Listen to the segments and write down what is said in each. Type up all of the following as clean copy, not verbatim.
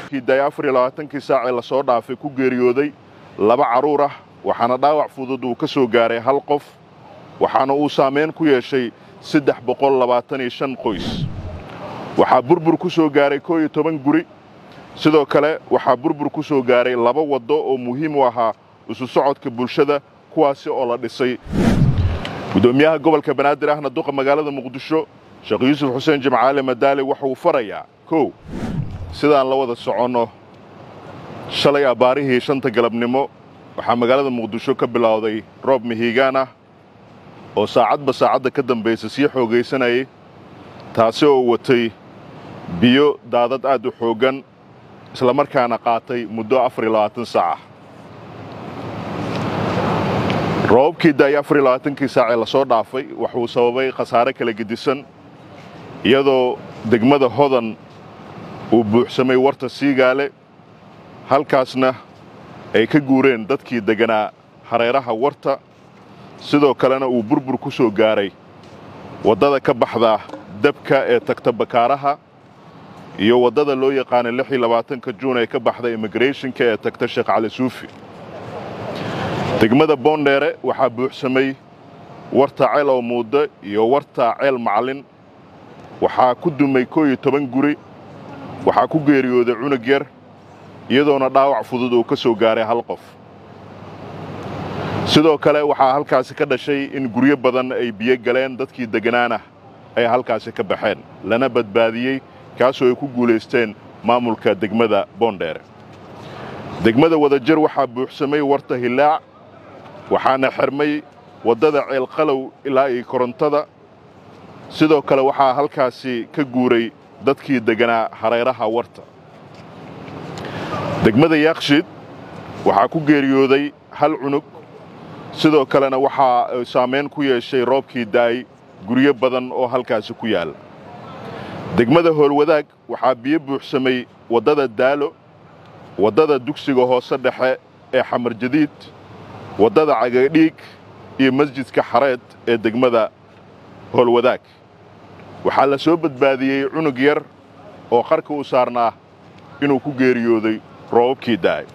day 24 saac ee la soo dhaafay ku geeriyooday 2 caruur ah waxaana dhaawac fudud uu ka soo gaaray 1 qof waxaana uu saameyn ku yeeshay 325 qoys waxaa burbur ku soo gaaray 11 guri sidoo kale waxaa burbur ku soo gaaray 2 wado oo muhiim u ahaa isu socodka bulshada kuwaasi oo la dhisay gudoomiyaha gobolka Banaadir ahna duqa magaalada Muqdisho Sheekh Yuusuf Xuseen Jimcaale Madaali waxa uu farayaa sidaan la wada socono shalay abaarihii 5 galabnimo waxaa magaalada Muqdisho ka bilowday roob mihigaan ah oo saacadba saacadda ka dambaysa sii xoogaysanayay taasi oo watay biyo daadad aad u xoogan isla markaana qaatay muddo 24 saac roobkii day 24 saac ee la soo dhaafay wuxuu sababay khasaare kala gedisan iyadoo degmada Hodan uu buuxsamay warta Siigaale halkaasna ay ka guureen dadkii deganaa hareeraha warta sidoo kalena uu burbur ku soo gaaray wadada ka baxda dabka ee tagta Bakaaraha iyo wadada loo yaqaan 26 Juun ee ka baxda immigration-ka ee tagta Sheekh Cali Suufi degmada Boondheere waxaa buuxsamay warta Ceel oo Muudo iyo warta Ceel Macalin waxaa ku dumay 11 guri waxaa ku geeriyooday cunug yar iyadoona dhaawac fudud uu ka soo gaaray 1 qof sidoo kale waxaa halkaas ka dhashay in guryo badan ay biyo galeen dadkii deganaana ay halkaas ka baxeen lana badbaadiyay kaasoo ay ku guuleysteen maamulka degmada Boondheere degmada Wadajir waxaa buuxsamay warta Hilaac waxaana xirmay wadada Ceel Qalow ilaa ay korontada sidoo kale waxaa halkaasi ka guuray dadkii deganaa hareeraha warta degmada Yaaqshiid waxaa ku geeriyooday 1 cunug sidoo kalena waxaa saameyn ku yeeshay roobkii daay guryo badan oo halkaasi ku yaal degmada Howlwadaag waxaa biyo buuxsamay wadada Daalo wadada dugsiga hoose dhexe ee Xamar Jadiid wadada Cagadhiig iyo masjidka Xareed ee degmada Howlwadaag waxaa la soo badbaadiyay cunug yar oo qarka u saarnaa inuu ku geeriyooday roobkii daay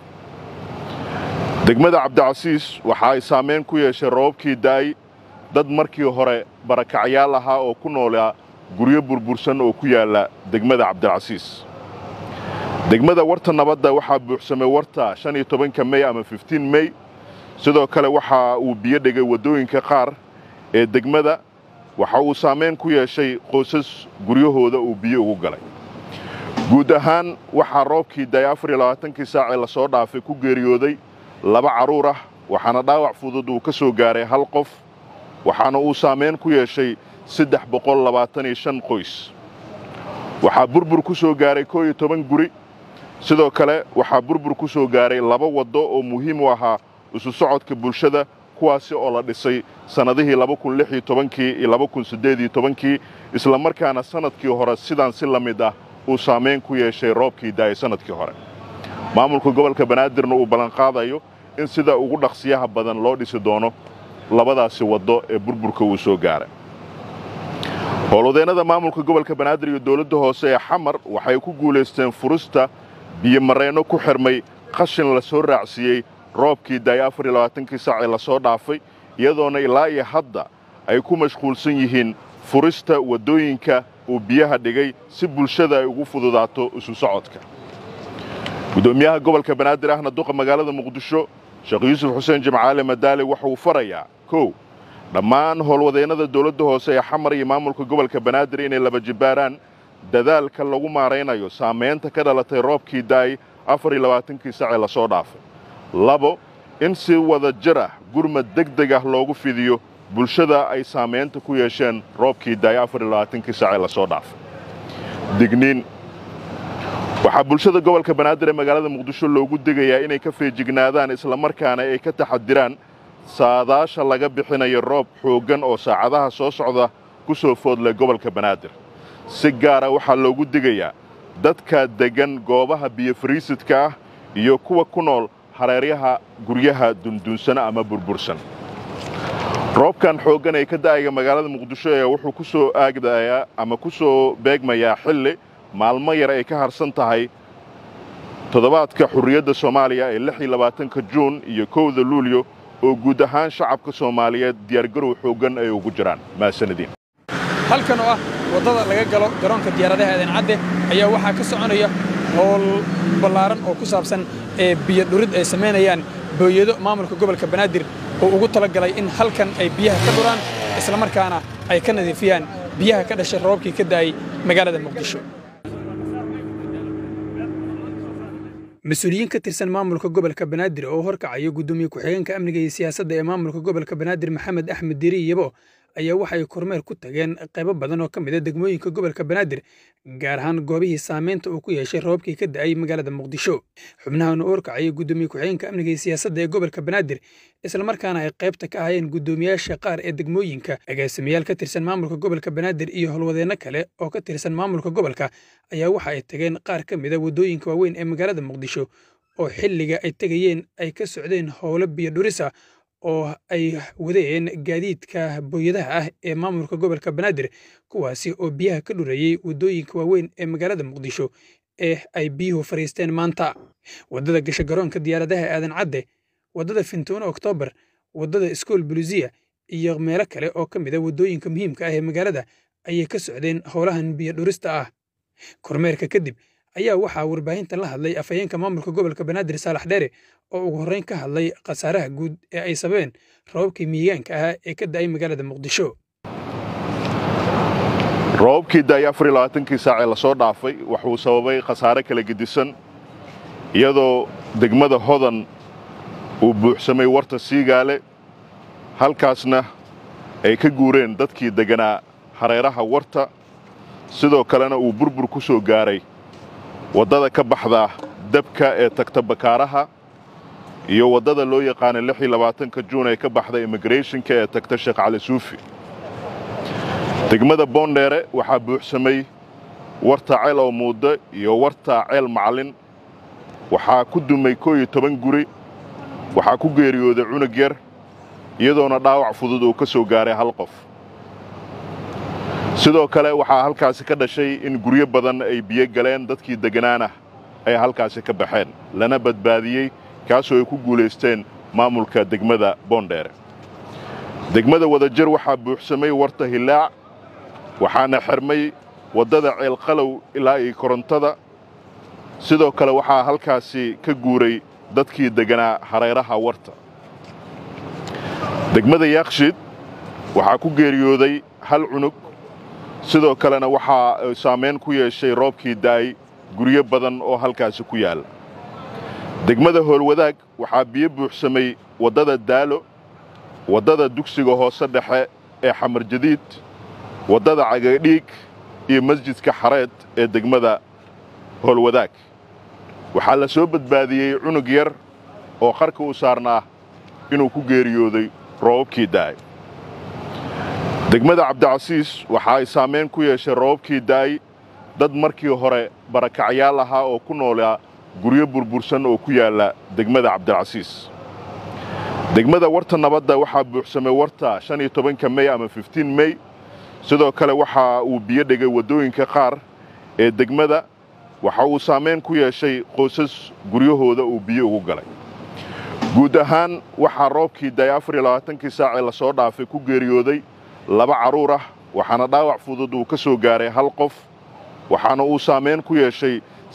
degmada Cabdicasiis waxa ay saameyn ku yeeshay roobkii daay dad markii hore barakacayaal ahaa oo ku noolaa guryo burbursan oo ku yaala degmada Cabdicasiis degmada warta nabadda waxaa buuxsamay warta 15 May ama 15 May sidoo kale waxa uu biyo dhigay wadooyinka qaar ee degmada waxa uu saameyn ku yeeshay qoysas guryahooda uu biyo ugu galay guud ahaan waxa roobkii day 24 saac ee la soo dhaafay ku geeriyooday 2 caruur ah waxaana dhaawac fudud uu ka soo gaaray 1 qof waxaana uu saameyn ku yeeshay 325 qoys waxaa burbur ku soo gaaray 11 guri sidoo kale waxaa burbur ku soo gaaray 2 wado oo muhiim u ahaa isu socodka bulshada kuwaasi oo la dhisay sanadihii 2016 iyo 2018 isla markaana sanadkii hore sidaan si la mid ah uu saameyn ku yeeshay roobkii daay sanadkii hore maamulka gobolka Banaadirna uu balan qaadayo in sida ugu dhaqsiyaha badan loo dhisi doono labadaasi wado ee burburka uu soo gaaray howlwadeenada maamulka gobolka Banaadir iyo dawladda hoose ee Xamar waxay ku guuleysteen furista biyo mareeno ku xirmay qashin la soo raaciyay roobkii day 24 saac ee la soo dhaafay iyadoona ilaa iyo hadda ay ku mashquulsan yihiin furista wadooyinka uu biyaha dhigay si bulshada ay ugu fududaato isu socodka gudoomiyaha gobolka Banaadir ahna duqa magaalada Muqdisho Sheekh Yuusuf Xuseen Jimcaale Madaali waxa uu farayaa dhammaan howlwadeenada dawladda hoose ee Xamar iyo maamulka gobolka Banaadir inay laba jibaaraan dadaalka lagu maareynayo saameynta ka dhalatay roobkii daay 24 saac ee la soo dhaafay 2 in si wada jir ah gurmad degdeg ah loogu fidiyo bulshada ay saameynta ku yeesheen roobkii daay 24 saac ee la soo dhaafay digniin waxaa bulshada gobolka Banaadir ee magaalada Muqdisho loogu digayaa inay ka feejignaadaan isla markaana ay ka taxadiraan saadaasha laga bixinayo roob xoogan oo saacadaha soo socda ku soo foodlay gobolka Banaadir si gaar ah waxaa loogu digayaa dadka degan goobaha biyo fariisidka ah iyo kuwa ku nool hareeraha guryaha dundunsan ama burbursan roobkan xoogan ee ka da'aya magaalada Muqdisho ee wuxuu ku soo aagdayaa ama ku soo beegmayaa xilli maalmo yar ay ka harsan tahay toddobaadka xurriyadda Soomaaliya ee 26 Juun iyo 1 Luulyo oo guud ahaan shacabka Soomaaliyeed diyaargarow xoogan ay ugu jiraan maasanadiin halkan oo ah wadada laga galo garoonka diyaaradaha Aadan Cadde ayaa waxa ka soconaya howl ballaaran oo ku saabsan biyo dhurid ay sameynayaan booyado maamulka gobolka Banaadir oo ugu talagalay in halkan ay biyaha ka duraan isla markaana ay ka nadiifiyaan biyaha ka dhashay roobkii ka daay magaalada Muqdisho. مسؤولين كترسن ماملك قبل كبنادر أو هركع يقدم يكحين كأمنية سياسة ماملك قبل كبنادر محمد أحمد ديري يبو أي وحي كورمير كتجان قيبة بدن وكم إذا دقموي كقبل كبنادر جارهان قوبيه سامنت وكويا شرب كي كد أي مجال مقدشو حبناها نوركع يقدم يكحين كأمنية سياسة قبل كبنادر إسلام كان قيبتك عين قدوميا شقار الدقموين كأجاسميال كترسن ماملك قبل كبنادر إيه الوذين كله أو كترسن ماملك قبل ك أي وحي تجان قار كم إذا ودوين كوين مجال مقدشو oo xilliga ay tagayeen ay ka socdeen howlo biyo dhurisa oo ay wadeen gaadiidka booyadaha ah ee maamulka gobolka Banaadir kuwaasi oo biyaha ka dhurayay wadooyinka waaweyn ee magaalada Muqdisho ee ay biyuhu fariisteen maanta wadada gasha garoonka diyaaradaha Aadan Cadde wadada Fintoon October wadada School Bluesia iyo meelo kale oo kamid ah wadooyinka muhiimka ah ee magaalada ay ka socdeen howlahan biyo dhurista ah kormeerka kadib ayaa waxa warbaahinta la hadlay afayeenka maamulka gobolka Banaadir Saalax Dheere oo ugu horeyn ka hadlay qasaaraha guud ee ay sababeen roobkii miyigaanka ah ee ka daay magaalada Muqdisho. roobkii daay 24 saac la soo dhaafay wuxuu sababay qasaare kala gedisan iyadoo degmada Hodan uu buuxsamay warta Siigaale halkaasna ay ka guureen dadkii deganaa hareeraha warta sidoo kalena uu burbur ku soo gaaray wadada ka baxda dabka ee tagta Bakaaraha iyo wadada loo yaqaan 26 Juun ee ka baxda immigration-ka ee tagta Sheekh Cali Suufi degmada Boondheere waxa buuxsamay warta ceel oo muudo iyo warta ceel macalin waxa ku dumay 11 guri waxa ku geeriyooday cunug yar iyadoona dhaawac fudud oo ka soo gaaray hal qof sidoo kale waxa halkaas ka dhashay in guryo badan ay biyo galeen dadkii deganaana ay halkaas ka baxeen lana badbaadiyay kaasoo ay ku guuleysteen maamulka degmada Boondheere degmada Wadajir waxa buuxsamay warta Hilaac waxaana xirmay wadada ceel qalow ilaa ay korontada sidoo kale waxa halkaas ka guuray dadkii deganaa hareeraha warta degmada Yaaqshiid waxa ku geeriyooday hal cunug sidoo kalena waxa saameyn ku yeeshay roobkii daay guryo badan oo halkaas ku yaal degmada Howlwadaag waxa biyo buuxsamay wadada Daalo wadada dugsiga hoose dhexe ee Xamar Jadiid wadada Cagadhiig iyo masjidka Xareed ee degmada Howlwadaag waxa la soo badbaadiyay cunug yar oo qarka u saarnaa inuu ku geeriyooday roobkii daay degmada Cabdicasiis waxa ay saameyn ku yeeshay roobkii daay dad markii hore barakacyaal ahaa oo ku noolaa guryo burbursan oo ku yaala degmada Cabdicasiis degmada warta nabadda waxa buuxsamay warta 15 May ama 15 May sidoo kale waxa uu biyo dhigay wadooyinka qaar ee degmada waxa uu saameyn ku yeeshay qoysas guryahooda uu biyo ugu galay guud ahaan waxa roobkii daay 24 saac la soo dhaafay ku geeriyooday laba caruur ah waxaana dhaawac fudud uu ka soo gaaray hal qof waxaana uu saameyn ku yeeshay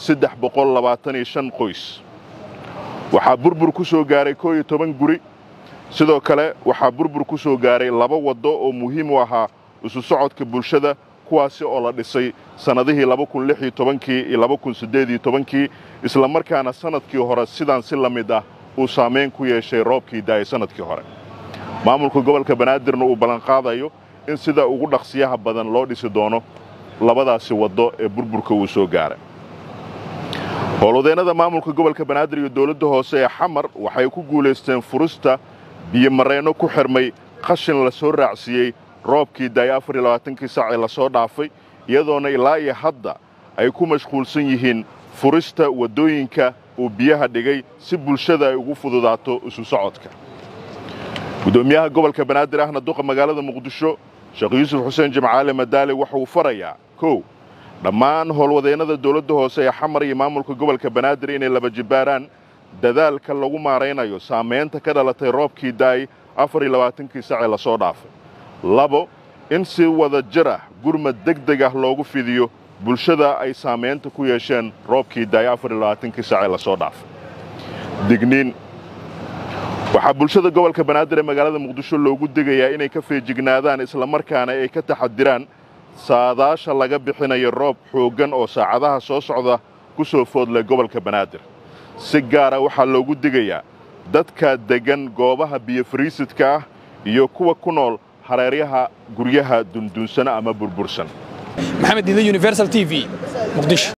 325 qoys waxa burbur ku soo gaaray 11 guri sidoo kale waxa burbur ku soo gaaray laba wado oo muhiim u ahaa isu socodka bulshada kuwaasi oo la dhisay sanadihii 2016 iyo 2018 isla markaana sanadkii hore sidaan si lamid ah uu saameyn ku yeeshay roobkii daay sanadkii hore maamulka gobolka Banaadirna uu balan qaadayo in sida ugu dhaqsiyaha badan loo dhisi doono labadaasi wado ee burburka uu soo gaaray howlwadeennada maamulka gobolka Banaadir iyo dawladda hoose ee Xamar waxay ku guuleysteen furista biyo mareeno ku xirmay qashin la soo raacsiiyay roobkii daay 24 saac la soo dhaafay iyadoona ilaa iyo hadda ay ku mashquulsan yihiin furista wadooyinka uu biyaha dhigay si bulshada ay ugu fududaato isu socodka gudoomiyaha gobolka Banaadir ahna duqa magaalada Muqdisho Sheekh Yuusuf Xuseen Jimcaale Madaale waxa uu farayaa 1 dhammaan howlwadeennada dawladda hoose ee Xamar iyo maamulka gobolka Banaadir inay laba jibaaraan dadaalka lagu maareynayo saameynta ka dhalatay roobkii daay 24 saac la soo dhaafay. labo in si wada jir ah gurmad degdeg ah loogu fidiyo bulshada ay saameynta ku yeesheen roobkii daay 24 saac la soo dhaafay. digniin waxaa bulshada gobolka Banaadir ee magaalada Muqdisho loogu digayaa inay ka feejignaadaan isla markaana ay ka taxadiraan saadaasha laga bixinayo roob xoogan oo saacadaha soo socda ku soo foodlay gobolka Banaadir. si gaar ah waxaa loogu digayaa dadka degan goobaha biyo fariisidka ah iyo kuwa ku nool hareeraha guryaha dundunsan ama burbursan. Maxamed Diida, Universal TV, Muqdisho.